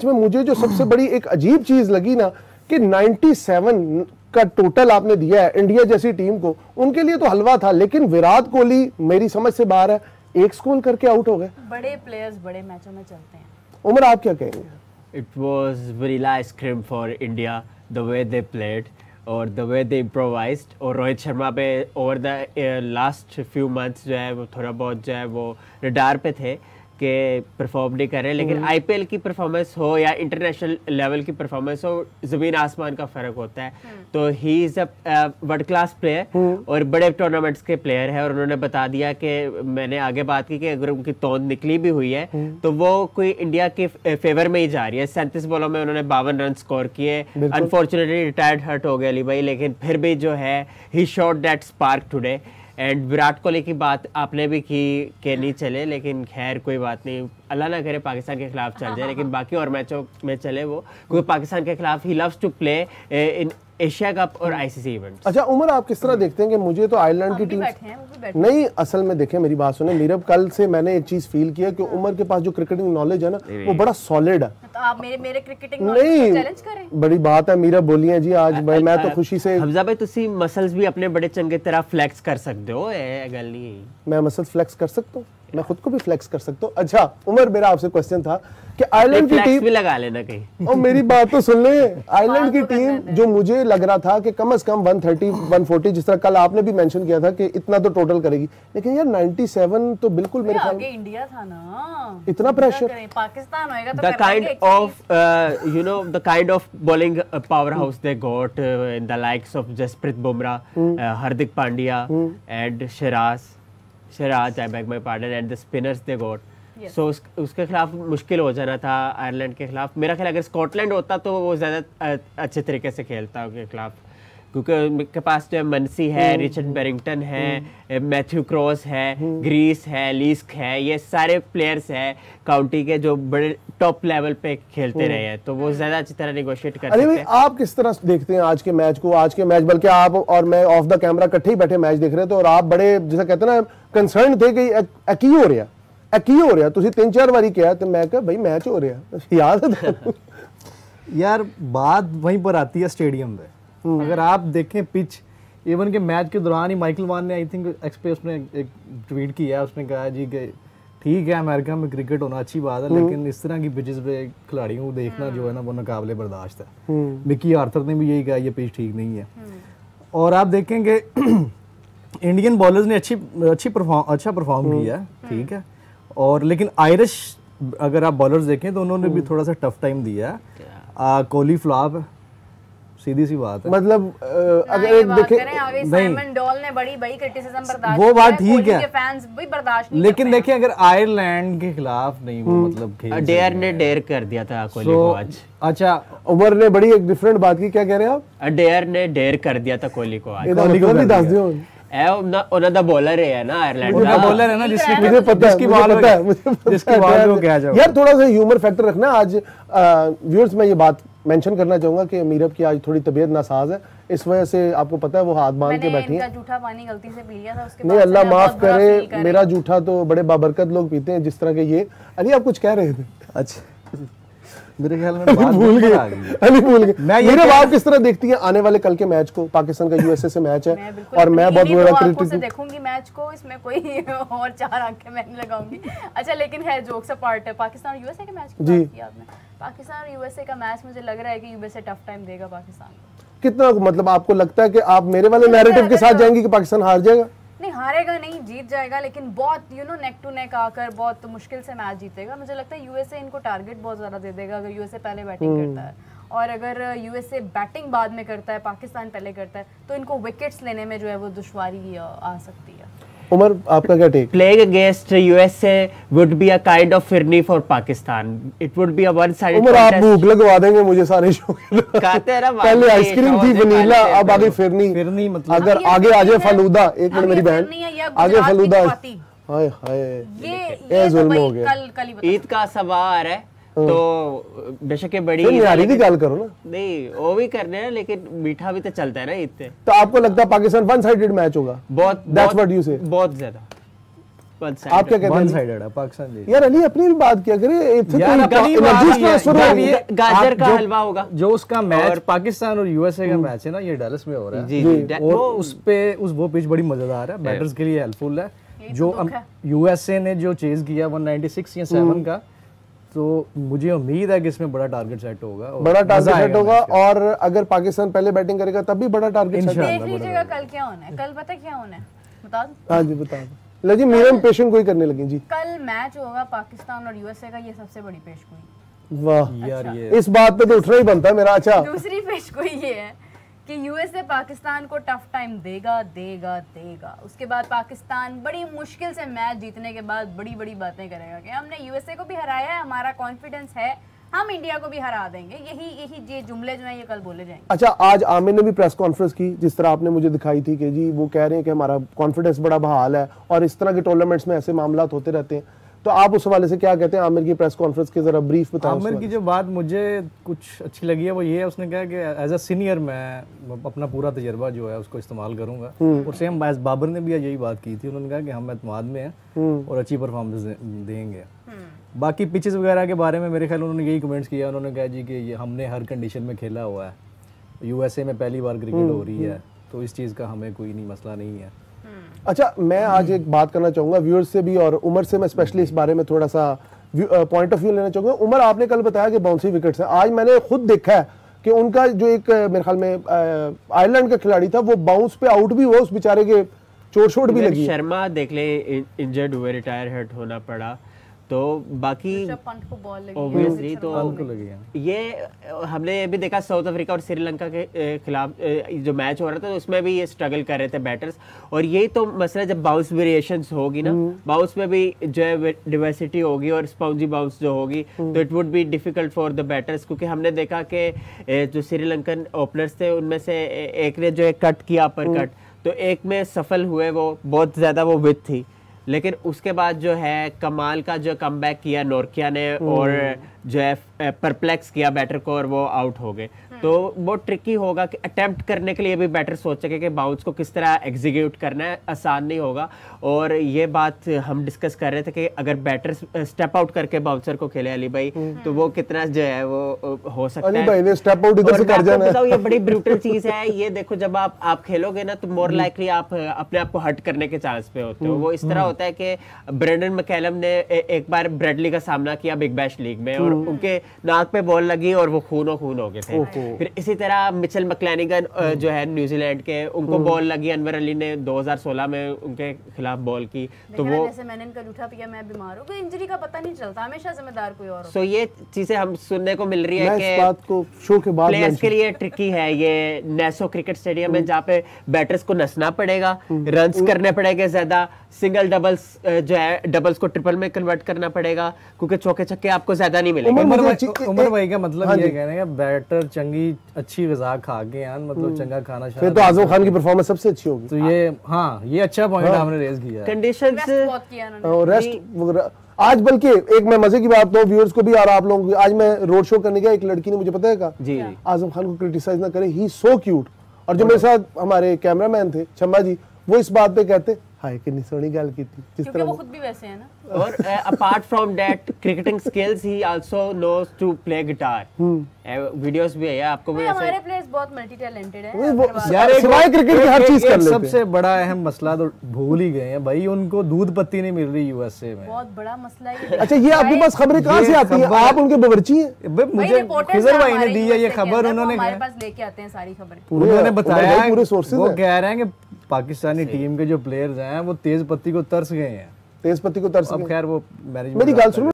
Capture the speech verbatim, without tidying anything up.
इसमें मुझे जो सबसे बड़ी एक अजीब चीज लगी ना कि सत्तानवे का टोटल आपने दिया है इंडिया जैसी टीम को, उनके लिए तो हलवा था, लेकिन विराट कोहली मेरी समझ से बाहर है, एक स्कोर करके आउट हो गए। बड़े प्लेयर्स बड़े मैचों में चलते हैं। उमर आप क्या कहेंगे? It was vanilla ice cream for India, the way they played और the way they improvised। और रोहित शर्मा पे over the last few months जो है वो थोड़ा बहुत जो है वो रडार पे थे कि परफॉर्म नहीं कर रहे, लेकिन आईपीएल की परफॉर्मेंस हो या इंटरनेशनल लेवल की परफॉर्मेंस हो, ज़मीन आसमान का फ़र्क होता है। तो he is a world class player और बड़े टूर्नामेंट्स के प्लेयर है, और उन्होंने बता दिया कि मैंने आगे बात की कि अगर उनकी तोंद निकली भी हुई है तो वो कोई इंडिया के फेवर में ही जा रही है। सैंतीस बॉलों में उन्होंने बावन रन स्कोर किए, अनफॉर्चुनेटली रिटायर्ड हर्ट हो गए अली भाई, लेकिन फिर भी जो है he shot that spark today. And Virat Kohli की बात आपने भी की कि नहीं चले, लेकिन खैर कोई बात नहीं, अल्लाह ना करे पाकिस्तान के खिलाफ चल जाए, लेकिन बाकी और मैचों में चले वो, क्योंकि पाकिस्तान के खिलाफ he loves to play in Asia Cup ICC आईसीसी इवेंट्स। अच्छा उमर आप किस तरह देखते हैं कि मुझे तो आयरलैंड की टीम नहीं, असल में देखें मेरी बात सुने मीरब, कल से मैंने एक चीज फील किया कि उमर के पास जो क्रिकेटिंग नॉलेज है ना वो बड़ा सॉलिड है। तो आप मेरे मेरे क्रिकेटिंग नॉलेज को चैलेंज करें। बड़ी बात है मीरब, बोलिए जी आज भाई, मैं तो खुशी से। हमजा भाई तुसी मसल्स भी अपने बड़े चंगे तरह फ्लेक्स कर सकते हो, ए गल नहीं मैं मसल्स फ्लेक्स कर सकता हूँ, मैं खुद को भी फ्लेक्स कर सकता हूँ। अच्छा उमर मेरा आपसे क्वेश्चन था कि आयरलैंड की टीम भी लगा लेना कहीं, और मेरी बात तो सुन ले, आयरलैंड की टीम जो मुझे लग रहा था कि कम से कम एक सौ तीस एक सौ चालीस, जिस तरह कल आपने भी मेंशन किया था कि इतना तो टोटल करेगी, लेकिन यार सत्तानवे तो बिल्कुल मेरे ख्याल में इंडिया था ना, इतना प्रेशर पाकिस्तान होएगा तो the kind of uh, you know the kind of bowling uh, powerhouse they got uh, in the likes of Jasprit Bumrah, uh, Hardik Pandya and Shiraz Shiraz I beg my pardon, and the spinners they got। Yes. so, उस, उसके खिलाफ मुश्किल हो जाना था Ireland के खिलाफ। मेरा ख्याल अगर स्कॉटलैंड होता तो वो ज़्यादा अच्छे तरीके से खेलता उनके खिलाफ, क्योंकि उनके पास जो मनसी है, रिचर्ड बैरिंगटन है, मैथ्यू क्रॉस है, ग्रीस है, लीस्क है, ये सारे प्लेयर्स हैं काउंटी के जो बड़े टॉप लेवल पे खेलते रहे हैं, तो वो ज़्यादा अच्छी तरह निगोशिएट कर सकते हैं। आप किस तरह देखते हैं आज के मैच को? आज के मैच बल्कि आप और मैं ऑफ द कैमरा इकट्ठे ही बैठे मैच देख रहे थे और आप बड़े जैसा कहते हैं ना कंसर्न थे कि की हो रहा है की हो रहा, तुसी तीन चार बारी किया, तो मैं कहा भाई मैच हो रहा है, याद है यार बात वहीं पर आती है स्टेडियम में। अगर आप देखें पिच, इवन के मैच के दौरान ही माइकल वान ने आई थिंक एक्सप्रेस में एक ट्वीट किया है, उसने कहा जी कि ठीक है अमेरिका में क्रिकेट होना अच्छी बात है, लेकिन इस तरह की पिचेस पे खिलाड़ियों को देखना जो है ना वो नाकाबिले बर्दाश्त है। मिकी आर्थर ने भी यही कहा ये पिच ठीक नहीं है। और आप देखेंगे इंडियन बॉलर्स ने अच्छी अच्छी परफॉर्म अच्छा परफॉर्म किया है, ठीक है, और लेकिन आयरिश अगर आप बॉलर्स देखें तो उन्होंने भी थोड़ा सा टफ टाइम दिया है। कोहली फ्लॉप है, सीधी सी बात है। मतलब अगर एक देखें साइमन डॉल ने बड़ी बड़ी क्रिटिसिज्म बर्दाश्त वो बात ठीक है, फैंस भी बर्दाश्त नहीं, लेकिन देखिए अगर आयरलैंड के खिलाफ नहीं वो मतलब खेल डेयर ने डेयर कर दिया था कोहली को आज। अच्छा उमर ने बड़ी एक डिफरेंट बात की, क्या कह रहे हैं आप? डेयर ने डेयर कर दिया था कोहली को आज। कोहली को भी दस दियो ए उन्होंना दा बॉलर है ना आयरलैंड का, बॉलर है ना जिसकी मुझे पता है, मुझे पता है, मुझे जिसकी बॉल को क्या जाओ यार थोड़ा सा ह्यूमर फैक्टर रखना। आज व्यूअर्स मैं ये बात मेंशन करना चाहूंगा कि मीरब की आज थोड़ी तबीयत नासाज है, इस वजह से आपको पता है वो हाथ बांध के बैठी है। जूठा पानी गलती से पी लिया था, उसके नहीं अल्लाह माफ करे, मेरा जूठा तो बड़े बाबरकत लोग पीते हैं जिस तरह के ये। अली आप कुछ कह रहे थे? अच्छा मेरे ख्याल में बात भूल गए, अली भूल गए। मेरे बात किस तरह देखती है आने वाले कल के मैच को? पाकिस्तान का यूएसए से मैच है और मैं बहुत बड़ा क्रिटिक देखूंगी मैच को, इसमें कोई और चार आंखें मैं नहीं लगाऊंगी। अच्छा लेकिन है जोक्स अपार्ट है, पाकिस्तान यूएसए के मैच की बात की आपने, पाकिस्तान यूएसए का मैच मुझे लग रहा है कि यूएसए टफ टाइम देगा पाकिस्तान को। कितना मतलब आपको लगता है कि आप मेरे वाले नैरेटिव के साथ जाएंगे कि पाकिस्तान हार जाएगा? नहीं हारेगा नहीं, जीत जाएगा, लेकिन बहुत you know neck to neck आकर बहुत मुश्किल से मैच जीतेगा। मुझे लगता है यूएसए इनको टारगेट बहुत ज़्यादा दे देगा अगर यूएसए पहले बैटिंग करता है, और अगर यूएसए बैटिंग बाद में करता है, पाकिस्तान पहले करता है, तो इनको विकेट्स लेने में जो है वो दुश्वारी आ सकती है। उमर आपका क्या take? Playing against U S A would be a kind of phirni for Pakistan. It would be a one-sided Umar आप भूख लगवा देंगे मुझे सारे शो कहते हैं ना, पहले आइसक्रीम थी वनीला, अब आगे फिरनी। फिरनी मतलब अगर आगे आ जाए फलूदा, एक मिनट मेरी बहन, आगे फलूदा, हाय हाय ये जुल्म हो गया। कल कल ही ईद का सवार है तो बेशक बड़ी न्यारी की गल करो ना। नहीं वो भी करने हैं, लेकिन मीठा भी तो चलता है ना ईद पे। तो आपको लगता है पाकिस्तान वन साइडेड मैच होगा? बहुत दैट्स व्हाट यू से? बहुत ज्यादा आप क्या कहते वन हैं साइडेड है पाकिस्तान जीत। यार अली अपनी भी बात किया करे, इतने यार, तो अपनी एनर्जी बात ट्रांसफर ये- हो रही है। ये- गाजर आप का जो- हलवा होगा जो उसका मैच पाकिस्तान और यूएसए का मैच है ना, ये डैलस में हो रहा है। जी जी और उस पे उस वो पिच बड़ी मजेदार है, बैटर्स के लिए हेल्पफुल है। जो यूएसए ने जो चेज किया वन नाइंटी सिक्स या सेवन का, तो मुझे उम्मीद है कि इसमें बड़ा टारगेट सेट होगा और बड़ा टारगेट मजा सेट आएगा होगा, मैच पे। और अगर पाकिस्तान पहले बैटिंग करेगा तब भी बड़ा टारगेट सेट देख लीजिएगा कल क्या होना है। कल पता है क्या होना है, बता दूं? हाँ जी बता दो। लो जी मेरा इंप्रेशन कोई करने लगी जी। कल मैच होगा पाकिस्तान और यूएसए का, ये सबसे बड़ी पेशगोई। वाह यार ये इस बात पे तो उठना ही बनता है मेरा। अच्छा दूसरी पेशगोई ये है कि यूएसए पाकिस्तान को टफ टाइम देगा देगा देगा उसके बाद पाकिस्तान बड़ी मुश्किल से मैच जीतने के बाद बड़ी बड़ी बातें करेगा कि हमने यूएसए को भी हराया है, हमारा कॉन्फिडेंस है, हम इंडिया को भी हरा देंगे। यही यही ये जुमले जो हैं ये कल बोले जाएंगे। अच्छा, आज आमिर ने भी प्रेस कॉन्फ्रेंस की, जिस तरह आपने मुझे दिखाई थी कि जी वो कह रहे हैं कि हमारा कॉन्फिडेंस बड़ा बहाल है और इस तरह के टूर्नामेंट्स में ऐसे मामला होते रहते हैं। तो आप उस हवाले से क्या कहते हैं आमिर की प्रेस कॉन्फ्रेंस के, जरा ब्रीफ बताएं। आमिर की जो बात मुझे कुछ अच्छी लगी है वो ये है, उसने कहा कि एज अ सीनियर मैं अपना पूरा तजर्बा जो है उसको इस्तेमाल करूंगा। और सेम एज बाबर ने भी यही बात की थी, उन्होंने कहा कि हम एतमाद में हैं और अच्छी परफॉर्मेंस देंगे। बाकी पिचेस वगैरह के बारे में मेरे ख्याल उन्होंने यही कमेंट्स किया, उन्होंने कहा जी कि ये हमने हर कंडीशन में खेला हुआ है, यूएसए में पहली बार क्रिकेट हो रही है, तो इस चीज़ का हमें कोई नहीं मसला नहीं है। अच्छा, मैं आज एक बात करना चाहूंगा व्यूअर्स से भी और उमर से, मैं स्पेशली इस बारे में थोड़ा सा पॉइंट ऑफ व्यू लेना चाहूंगा। उमर, आपने कल बताया कि बाउंसी विकेट्स हैं, आज मैंने खुद देखा है कि उनका जो एक मेरे ख्याल में आयरलैंड का खिलाड़ी था वो बाउंस पे आउट भी हुआ, उस बेचारे के चोट शोट भी लगी। शर्मा देख ले इंजर्ड हुए, रिटायर हर्ट होना पड़ा, तो बाकी पंत को बॉल लगी, ऑब्वियसली तो उनको लगी है। ये हमने ये भी देखा साउथ अफ्रीका और श्रीलंका के ए, खिलाफ ए, जो मैच हो रहा था तो उसमें भी ये स्ट्रगल कर रहे थे बैटर्स। और यही तो मसला, जब बाउंस वेरिएशंस होगी ना, बाउंस में भी जो है डिवर्सिटी होगी और स्पॉन्जी बाउंस जो होगी, तो it would be difficult for the batters. क्योंकि हमने देखा कि जो श्रीलंकन ओपनर्स थे उनमें से एक ने जो है कट किया अपर कट, तो एक में सफल हुए, वो बहुत ज़्यादा वो विथ थी, लेकिन उसके बाद जो है कमाल का जो कमबैक किया नोरकिया ने और जो है परप्लेक्स किया बैटर को और वो आउट हो गए। तो वो ट्रिकी होगा कि अटेम्प्ट करने के लिए भी बैटर सोच सके कि बाउंस को किस तरह एग्जीक्यूट करना है, आसान नहीं होगा। और ये बात हम डिस्कस कर रहे थे कि अगर बैटर स्टेप आउट करके बाउंसर को खेले अली भाई, तो वो कितना जो है वो हो सकता है। अली भाई ने स्टेप आउट इधर से कर जाना है। ये बड़ी ब्रूटल चीज है ये। देखो, जब आप आप खेलोगे ना तो मोर लाइकली आप अपने आप को हट करने के चांस पे होते हो। वो इस तरह होता है कि ब्रेंडन मैकलम ने एक बार ब्रेडली का सामना किया बिग बैश लीग में और उनके नाक पे बॉल लगी और वो खूनो खून हो गए थे। फिर इसी तरह मिचेल मैक्लेनिगन जो है न्यूजीलैंड के, उनको बॉल लगी, अनवर अली ने दो हज़ार सोलह में उनके खिलाफ बॉल की, तो वो जैसे मैंने इनका जूठा पिया, मैं बीमार हूं, कोई इंजरी का पता नहीं चलता, हमेशा जिम्मेदार कोई और। सो ये चीजें हम सुनने को मिल रही है कि इस बात को शो के बाद प्लेयर्स के लिए ट्रिकी है ये। नेसो क्रिकेट स्टेडियम है जहाँ पे बैटर्स को नसना पड़ेगा, रन्स करने पड़ेंगे ज्यादा, सिंगल डबल्स जो है डबल्स को ट्रिपल में कन्वर्ट करना पड़ेगा, क्योंकि चौके छक्के आपको ज्यादा नहीं मिलेंगे। उमर भाई उमर भाई का मतलब ये कहने का बैटर चंगी अच्छी ग़िज़ा खा के यार, मतलब चंगा खाना फिर तो आजम खान की परफॉर्मेंस सबसे अच्छी होगी। तो ये हाँ ये अच्छा पॉइंट आपने रेज किया है। कंडीशंस बहुत किया उन्होंने। और रेस्ट वगैरह आज, बल्कि एक मैं मजे की बात तो व्यूअर्स को भी और आप लोगों को, आज मैं रोड शो करने गया, एक लड़की ने मुझे पता है कहा जी आजम खान को क्रिटिसाइज ना करें, ही सो क्यूट। और जो मेरे साथ हमारे कैमरामैन थे शम्मा जी, वो इस बात पे कहते हाय कितनी सोहनी गल की थी, जिस क्योंकि तरह वो खुद भी वैसे हैं ना। और apart from that cricketing skills he also knows to play guitar. Videos भी है आपको भी भाई, हमारे ऐसे। प्लेयर्स बहुत मल्टी टैलेंटेड हैं। वो- आपके यार पास- एक- सिवाय क्रिकेट के हर एक- चीज एक कर लेते हैं। सबसे बड़ा अहम मसला तो भूल ही गए हैं भाई, उनको दूध पत्ती नहीं मिल रही यूएसए में। बहुत बड़ा मसला है। अच्छा, ये आपके पास खबरें कहाँ से आती हैं? खबर- आप उनके बावर्ची हैं? भाई, भाई, मुझे रिपोर्टर्स खिजर हैं भाई ने हमारे दी है ये यूएसए के खबर, अंदर, वो उन्होंने हमारे कहा- पास लेके आते हैं सारी खबरें। पूरे- उन्होंने उमर बताया भाई पूरे है, sources वो हैं। कह रहे हैं कि पाकिस्तानी टीम के जो प्लेयर्स हैं वो तेज पत्ती को तरस गए हैं। तेज पत्ती को तरस अब गए। खैर वो मैनेजमेंट मेरी गल सुनो।